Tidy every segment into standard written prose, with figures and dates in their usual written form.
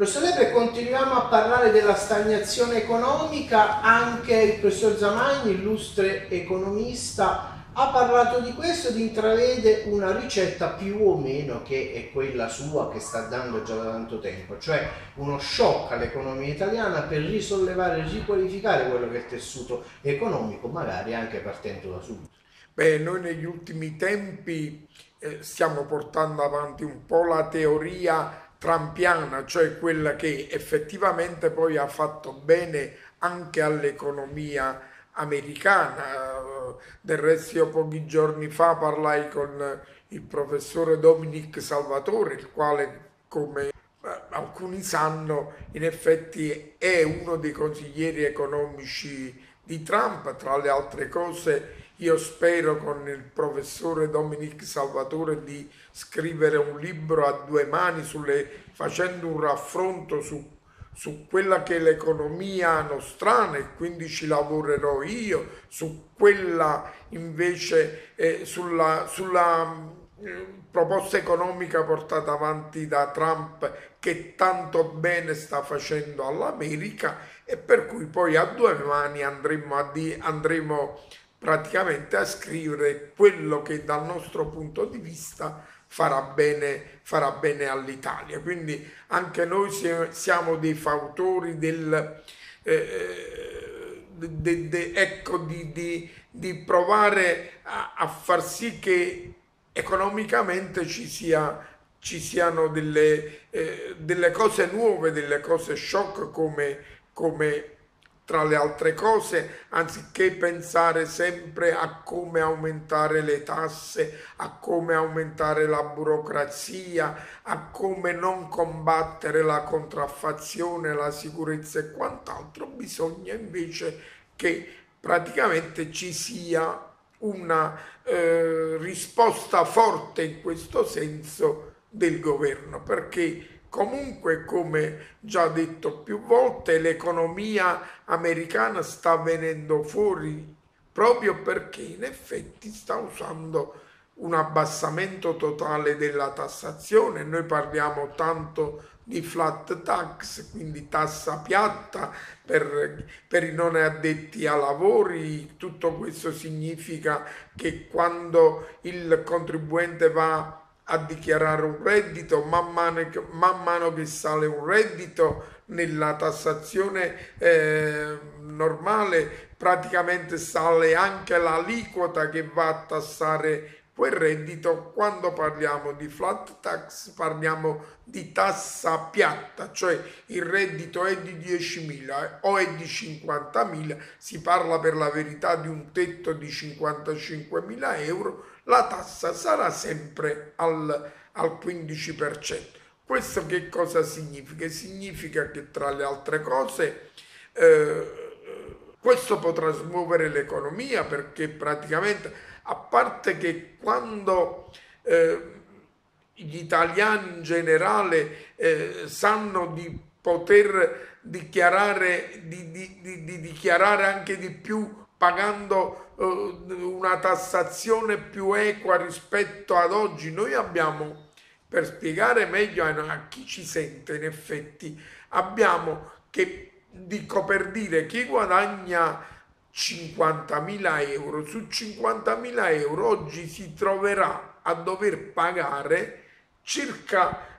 Professor Lepre, continuiamo a parlare della stagnazione economica. Anche il professor Zamagni, illustre economista, ha parlato di questo ed intravede una ricetta più o meno che è quella sua, che sta dando già da tanto tempo, cioè uno shock all'economia italiana per risollevare e riqualificare quello che è il tessuto economico, magari anche partendo da subito. Beh, noi negli ultimi tempi stiamo portando avanti un po' la teoria trampiana, cioè quella che effettivamente poi ha fatto bene anche all'economia americana. Del resto io pochi giorni fa parlai con il professore Dominic Salvatore, il quale, come alcuni sanno, in effetti è uno dei consiglieri economici di Trump. Tra le altre cose, io spero con il professore Dominic Salvatore di scrivere un libro a due mani facendo un raffronto su quella che è l'economia nostrana, e quindi ci lavorerò io, su quella invece, sulla proposta economica portata avanti da Trump, che tanto bene sta facendo all'America, e per cui poi a due mani andremo praticamente a scrivere quello che dal nostro punto di vista farà bene all'Italia. Quindi anche noi siamo dei fautori ecco, di provare a far sì che economicamente ci siano delle cose nuove, delle cose shock, come tra le altre cose, anziché pensare sempre a come aumentare le tasse, a come aumentare la burocrazia, a come non combattere la contraffazione, la sicurezza e quant'altro. Bisogna invece che praticamente ci sia una risposta forte in questo senso del governo, perché comunque, come già detto più volte, l'economia americana sta venendo fuori proprio perché in effetti sta usando un abbassamento totale della tassazione. Noi parliamo tanto di flat tax, quindi tassa piatta per i non addetti ai lavori. Tutto questo significa che quando il contribuente va a dichiarare un reddito, man mano che sale un reddito nella tassazione normale, praticamente sale anche l'aliquota che va a tassare quel reddito. Quando parliamo di flat tax parliamo di tassa piatta, cioè il reddito è di 10.000 o è di 50.000, si parla per la verità di un tetto di 55.000 euro, la tassa sarà sempre al 15%. Questo che cosa significa? Significa che, tra le altre cose, questo potrà smuovere l'economia, perché praticamente, a parte che quando gli italiani in generale sanno di poter dichiarare, di dichiarare anche di più, pagando una tassazione più equa rispetto ad oggi. Noi abbiamo, per spiegare meglio a chi ci sente, in effetti, abbiamo che, dico per dire, chi guadagna 50.000 euro, su 50.000 euro oggi si troverà a dover pagare circa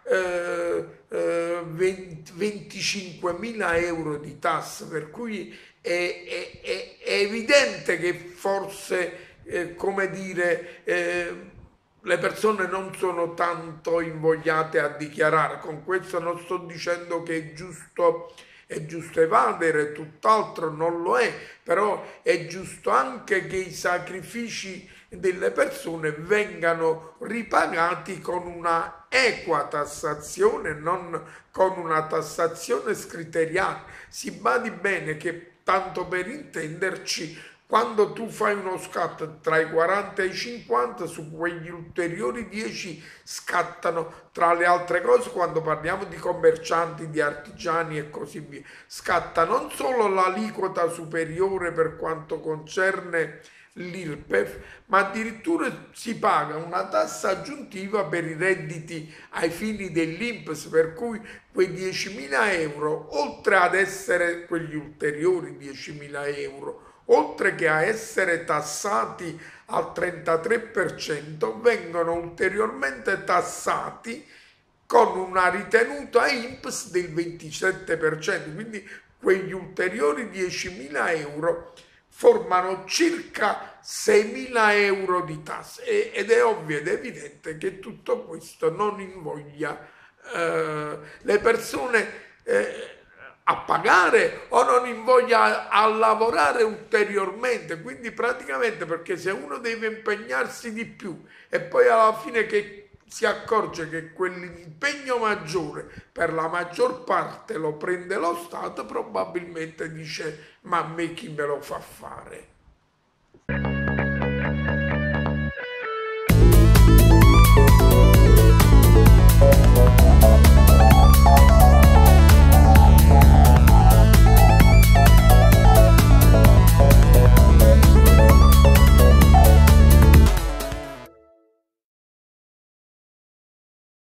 25.000 euro di tasse, per cui è evidente che forse, come dire, le persone non sono tanto invogliate a dichiarare. Con questo non sto dicendo che è giusto evadere, tutt'altro non lo è, però è giusto anche che i sacrifici delle persone vengano ripagati con una equa tassazione, non con una tassazione scriteriata. Si badi bene che, tanto per intenderci, quando tu fai uno scatto tra i 40 e i 50, su quegli ulteriori 10 scattano, tra le altre cose, quando parliamo di commercianti, di artigiani e così via, scatta non solo l'aliquota superiore per quanto concerne l'IRPEF, ma addirittura si paga una tassa aggiuntiva per i redditi ai fini dell'INPS, per cui quei 10.000 euro, oltre ad essere quegli ulteriori 10.000 euro, oltre che a essere tassati al 33%, vengono ulteriormente tassati con una ritenuta INPS del 27%, quindi quegli ulteriori 10.000 euro formano circa 6.000 euro di tasse ed è ovvio ed evidente che tutto questo non invoglia le persone a pagare o non invoglia a lavorare ulteriormente, quindi praticamente, perché se uno deve impegnarsi di più e poi alla fine che si accorge che quell'impegno maggiore per la maggior parte lo prende lo Stato, probabilmente dice: ma a me chi me lo fa fare?